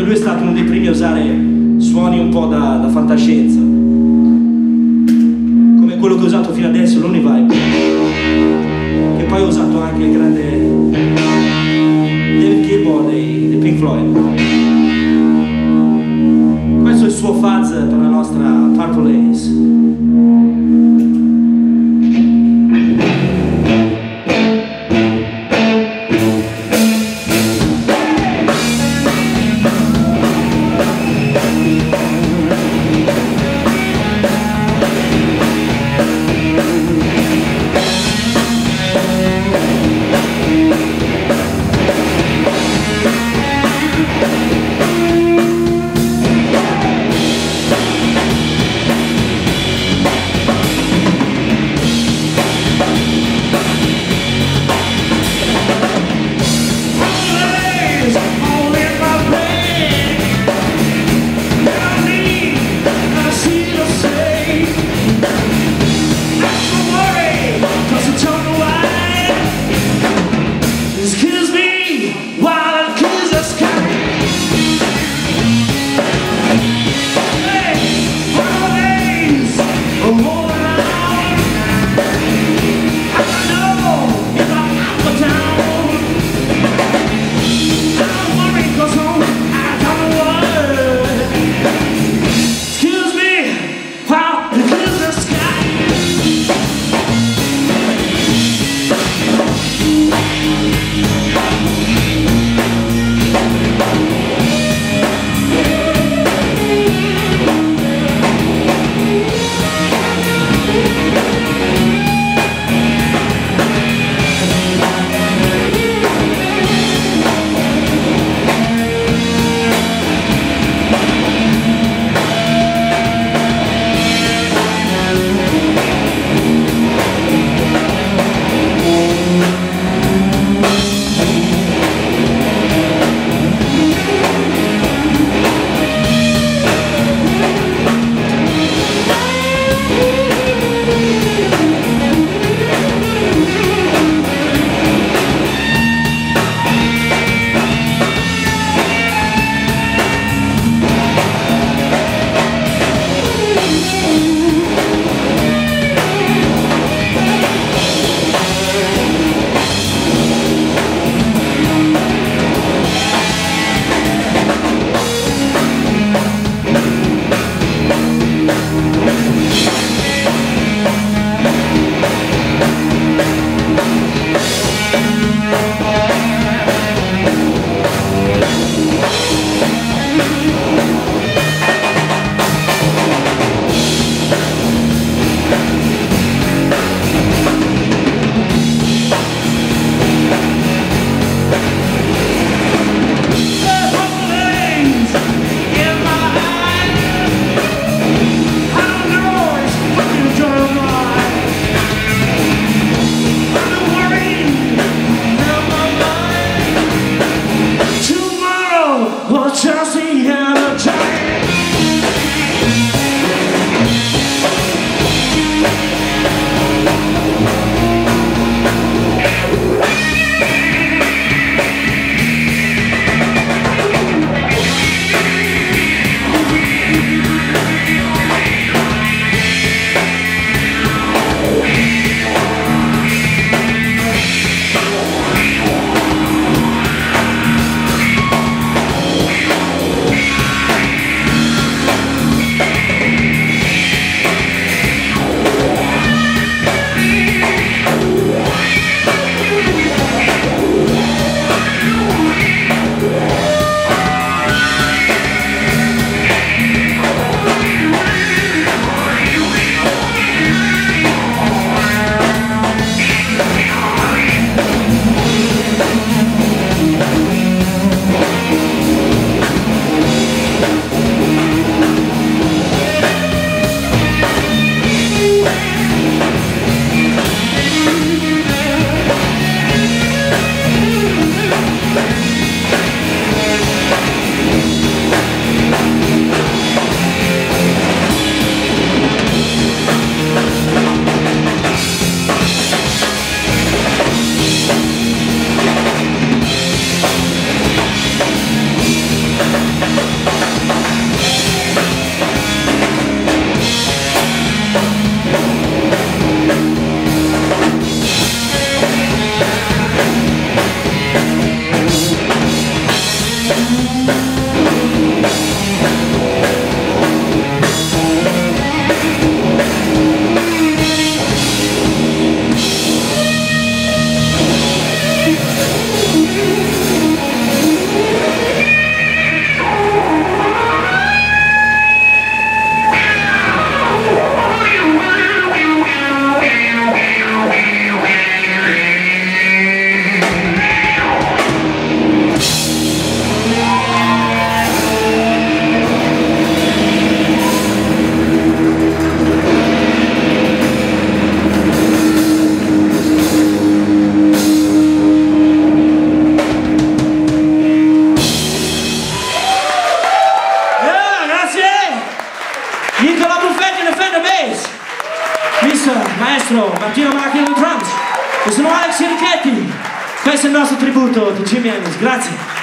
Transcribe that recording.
lui è stato uno dei primi a usare suoni un po' da fantascienza, come quello che ho usato fino adesso, l'Only Vibe, che poi ho usato anche il grande David Gilmour dei Pink Floyd. Questo è il suo fuzz per la nostra Purple Haze. Nicola Buffetti alle Fender Bass, Mr. Maestro Martino Macchi alle drums, io sono Alex Enrichetti, questo è il nostro tributo di Jimi Hendrix, grazie.